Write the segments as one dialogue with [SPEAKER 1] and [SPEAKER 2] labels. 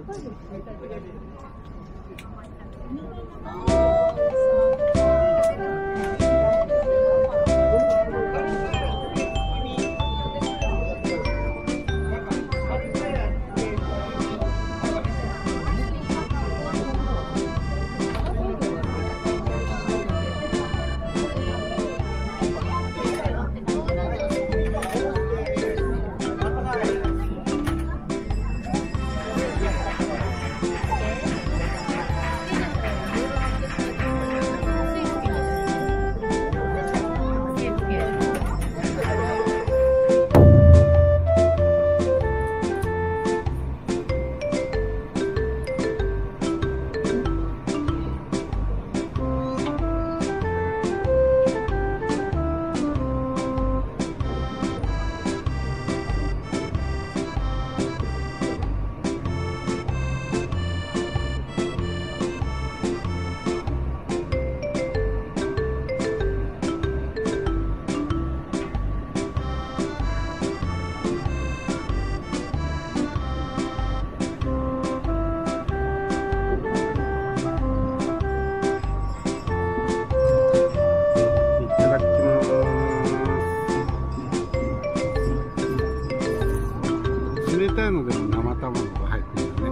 [SPEAKER 1] 冷たいのでも生卵が入ってるよね。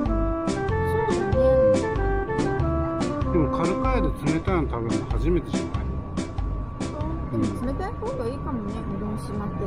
[SPEAKER 1] でもカルカヤで冷たいの食べるの初めてじゃない？
[SPEAKER 2] でも冷たい方がいいかもね、うどん閉まってて。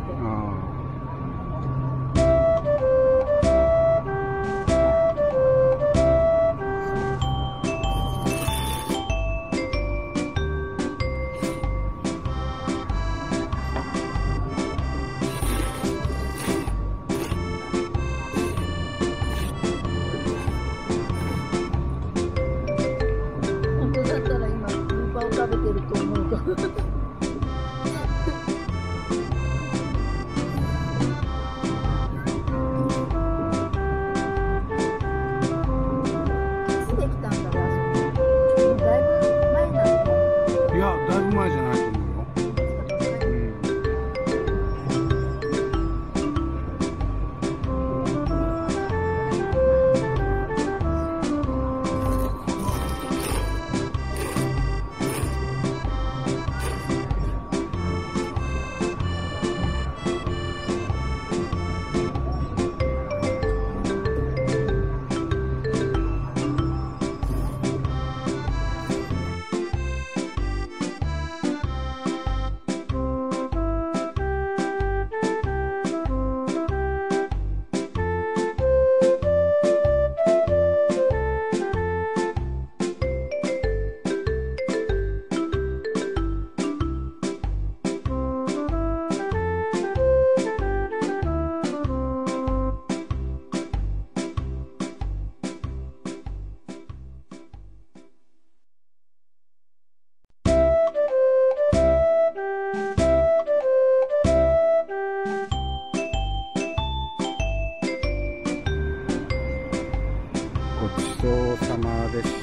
[SPEAKER 2] 食べてると思うかいつできたんだろう。だいぶ前なの？
[SPEAKER 1] いや、だいぶ前じゃないと思うよ。ごちそうさまでし